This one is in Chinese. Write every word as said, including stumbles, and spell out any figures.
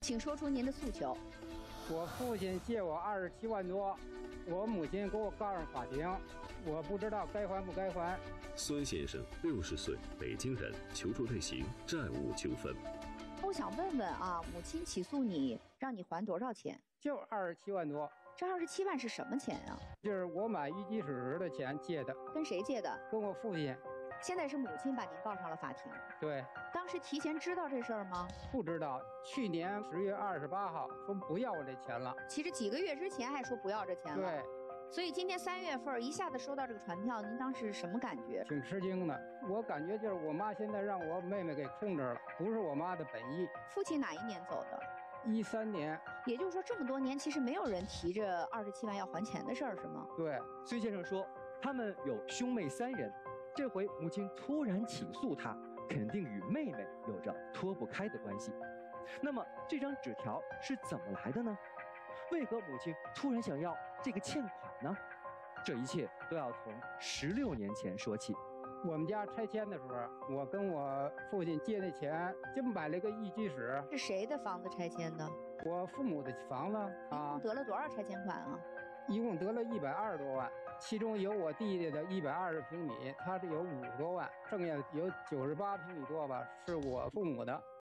请说出您的诉求。 我父亲借我二十七万多，我母亲给我告上法庭，我不知道该还不该还。 孙先生六十岁，北京人，求助类型债务纠纷。 我想问问啊，母亲起诉你，让你还多少钱？ 就二十七万多。 这二十七万是什么钱啊？ 就是我买一级室时的钱借的。 跟谁借的？ 跟我父亲。 现在是母亲把您告上了法庭。 对。 当时提前知道这事儿吗？ 不知道。去年十月二十八号说不要我这钱了。 其实几个月之前还说不要这钱了。 对。 所以今年三月份一下子收到这个传票，您当时什么感觉？ 挺吃惊的。我感觉就是我妈现在让我妹妹给控制了，不是我妈的本意。 父亲哪一年走的？ 一三年。 也就是说这么多年其实没有人提着二十七万要还钱的事儿，是吗？ 对。 孙先生说他们有兄妹三人，这回母亲突然起诉他，肯定与妹妹有着脱不开的关系。那么这张纸条是怎么来的呢？为何母亲突然想要这个欠款呢？这一切都要从十六年前说起。 我们家拆迁的时候，我跟我父亲借那钱，就买了一个一居室。 是谁的房子拆迁的？ 我父母的房子啊。 一共得了多少拆迁款啊？ 一共得了一百二十多万，其中有我弟弟的一百二十平米，他是有五十多万，剩下有九十八平米多吧，是我父母的。